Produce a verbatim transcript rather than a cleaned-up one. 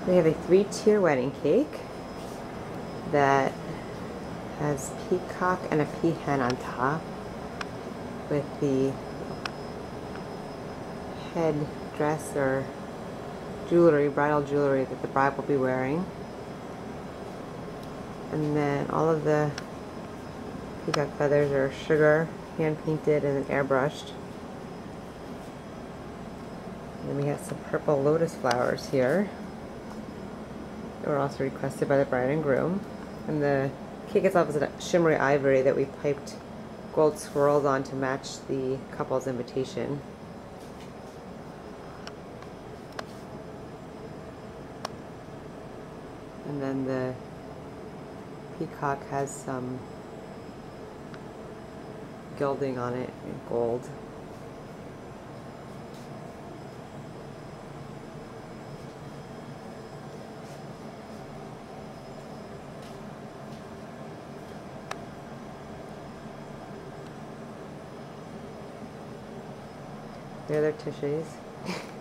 We have a three-tier wedding cake that has peacock and a peahen on top with the head dress or jewelry, bridal jewelry that the bride will be wearing. And then all of the peacock feathers are sugar, hand painted and airbrushed. And then we have some purple lotus flowers here that were also requested by the bride and groom. And the cake itself is a shimmery ivory that we piped gold swirls on to match the couple's invitation. And then the peacock has some gilding on it in gold. There are their tissues.